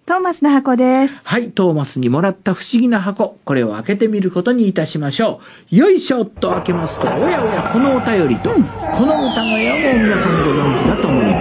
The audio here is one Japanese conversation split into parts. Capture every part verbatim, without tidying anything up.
トーマスの箱です。 はい、トーマスにもらった不思議な箱。これを開けてみることにいたしましょう。よいしょっと開けますと、おやおや、このお便りと、うん、この歌声をもう皆さんご存知だと思います。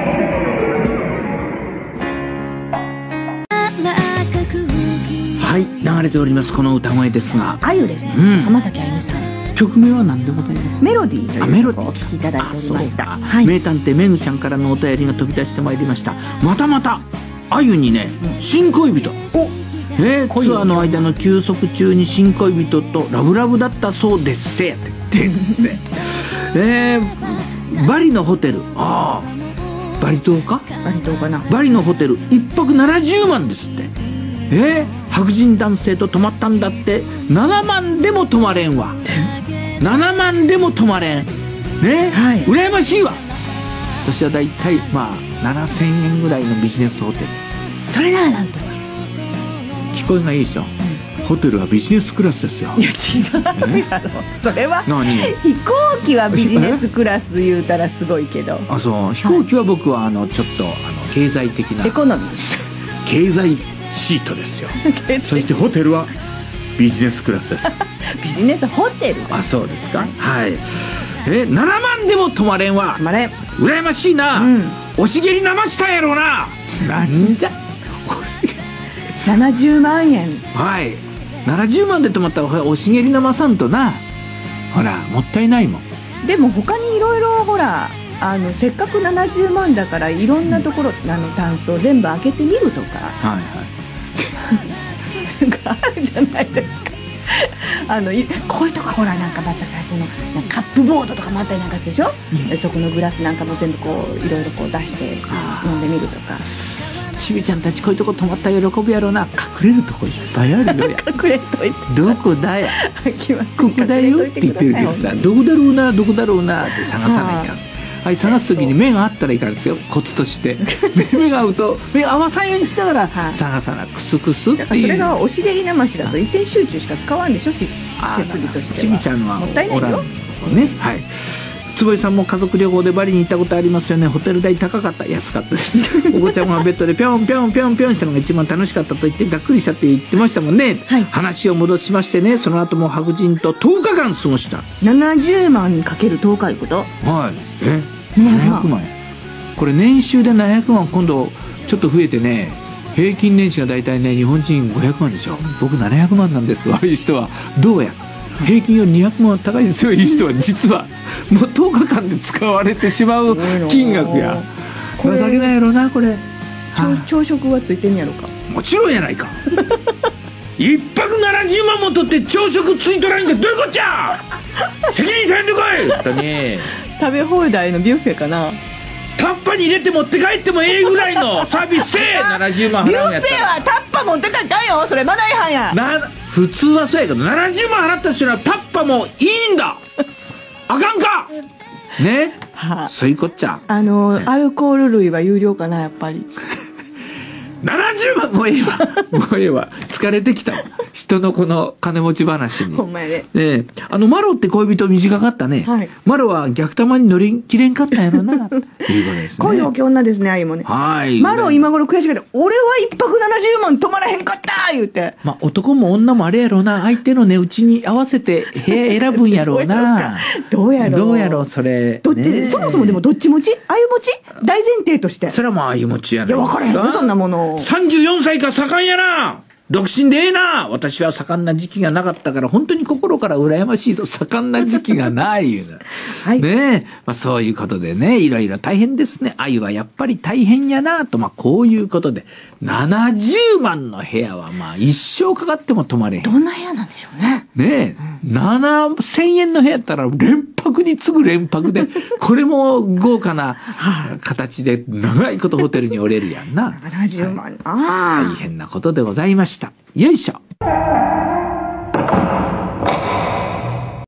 はい、流れておりますこの歌声ですが、 あゆですね、うん、浜崎あゆみさん。 曲名は何でございますか？ メロディーという曲をお聴きいただいておりました。 はい、名探偵めぐちゃんからのお便りが飛び出してまいりました。またまたあゆにね、うん、新恋人、おえー、ツアーの間の休息中に新恋人とラブラブだったそうですせですせえー、バリのホテル、ああバリ島かバリ島かな、 バリのホテルいっぱくななじゅうまんですって。えー、白人男性と泊まったんだって。ななまんでも泊まれんわななまんでも泊まれんね、はい、羨ましいわ。私はだいたいまあななせんえんぐらいのビジネスホテル。 それならなんとか聞こえがいいでしょ、うん、ホテルはビジネスクラスですよ。 いや違うやろそれは何飛行機はビジネスクラス言うたらすごいけど、 あそう飛行機は僕はあのちょっとあの経済的なエコノミー経済シートですよそしてホテルはビジネスクラスですビジネスホテル、 あそうですか、はい、えななまんでも泊まれんわ。 泊まれん羨ましいな、うん、おしげり生したんやろうな。なんじゃおしげりななじゅうまんえん、 はいななじゅうまんで泊まったらおしげり生さんとな、ほらもったいないもん。 でも他にいろいろほらあのせっかくななじゅうまんだからいろんなところ、うん、あのタンスを全部開けてみるとか、はいはいあるじゃないですかあのこういうとこほらなんかまた最初のカップボードとかもあったりなんかするでしょ、うん、そこのグラスなんかも全部こういろいろこう出して飲んでみるとか。 ちびちゃんたちこういうとこ泊まったら喜ぶやろうな。隠れるとこいっぱいあるよや隠れといてどこだやここだよって言ってるけどさ、どこだろうなどこだろうなって探さないかん。はい、探す時に目が合ったらいかんですよ、コツとして目が合うと目が合わさんようにしながら探さな、クスクスっていう。だからそれがおしげり生しだと一点集中しか使わんでしょ、設備としては。 ちびちゃんはもったいないよね。はい、坪井さんも家族旅行でバリに行ったことありますよね。ホテル代高かった、安かったですお子ちゃんはベッドでぴょんぴょんぴょんぴょんしたのが一番楽しかったと言ってがっくりしたって言ってましたもんね、はい、話を戻しましてね、その後も白人ととおかかん過ごした。 ななじゅうまんかけるとおかいうこと。 はい、えななひゃくまん、これ年収でななひゃくまん、今度ちょっと増えてね、平均年収が大体ね日本人ごひゃくまんでしょ。僕ななひゃくまんなんですわ。いい人はどうや平均よりにひゃくまん高いですよ。いい人は実はもうとおかかんで使われてしまう金額や。情けないやろなこれ。 朝食はついてんやろか。 もちろんやないか一泊ななじゅうまんも取って朝食ついとらんでどういうこっちゃ責任せんでこいだね。 食べ放題のビュッフェかな。 タッパに入れて持って帰ってもええぐらいのサービスせえななじゅうまん払うんやったら。 ビュッフェはタッパ持って帰ったよ、それマナー違反やな。普通はそうやけどななじゅうまん払った人はタッパもいいんだあかんかね、はあ、そういうこっちゃ。 あの、ね、アルコール類は有料かなやっぱりななじゅうまんもうええわもうええわ疲れてきた人のこの金持ち話に。 ほんまやで、 ね、あのマロって恋人短かったね、はい、マロは逆玉に乗り切れんかったんやろないうことですね。 恋の女ですね、あゆもね。はい、マロ今頃悔しがって俺は一泊ななじゅうまん泊まらへんかった言うて、 まあ男も女もあれやろうな、相手の値打ちに合わせて部屋選ぶんやろうなどうやろうどうやろうそれどって、ね、そもそもでもどっち持ちあゆ持ち大前提として。 それはもうあゆ持ちやね。 いや分からへんよそんなもの。 さんじゅうよんさいか盛んやな。独身でええな。私は盛んな時期がなかったから本当に心から羨ましいぞ。盛んな時期がないいうのはい、ねえ、まあ、そういうことでね、いろいろ大変ですね。あゆはやっぱり大変やなと、まあこういうことでななじゅうまんの部屋はまあ一生かかっても泊まれへん。 どんな部屋なんでしょうね。 ねえ、うん、ななせんえんの部屋やったら連泊に次ぐ連泊でこれも豪華な形で長いことホテルにおれるやんな。 ななじゅうまん、 はい、あ大変なことでございました。よいしょ。